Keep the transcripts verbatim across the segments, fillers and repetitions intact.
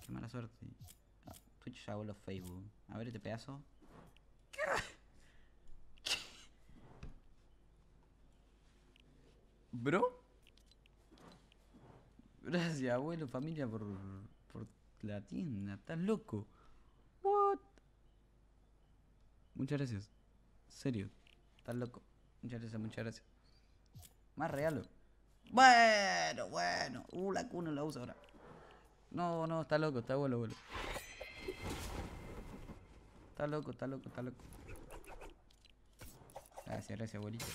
Qué mala suerte. Ah, Twitch ya voló Facebook. A ver este pedazo. ¿Bro? Gracias, abuelo, familia, por, por la tienda. Estás loco. What? Muchas gracias. Serio. Estás loco. Muchas gracias, muchas gracias. Más regalo. Bueno, bueno. Uh, la cuna la usa ahora. No, no, está loco, está abuelo, abuelo. Está loco, está loco, está loco. Gracias, gracias, abuelito.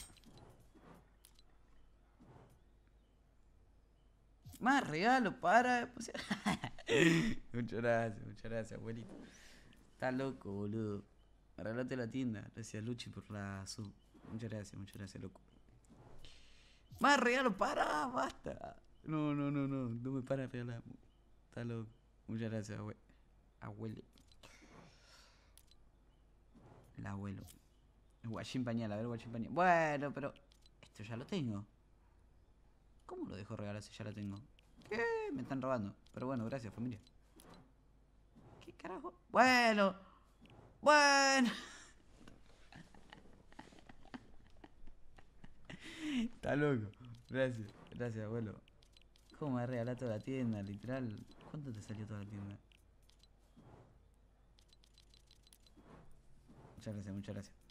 Más regalo para. Pues, muchas gracias, muchas gracias, abuelito. Está loco, boludo. Arreglate la tienda. Gracias, Luchi, por la sub. Muchas gracias, muchas gracias, loco. Más regalo para, basta. No, no, no, no. No me para de regalar. Está loco. Muchas gracias, abue abuelo. El abuelo. El guachín pañal, a ver, guachín pañal. Bueno, pero. Esto ya lo tengo. ¿Cómo lo dejo regalar si ya lo tengo? ¿Qué? Me están robando. Pero bueno, gracias, familia. ¿Qué carajo? Bueno. Bueno. Está loco. Gracias, gracias, abuelo. ¿Cómo me regaló toda la tienda? Literal. ¿Cuánto te salió toda la tienda? Muchas gracias, muchas gracias.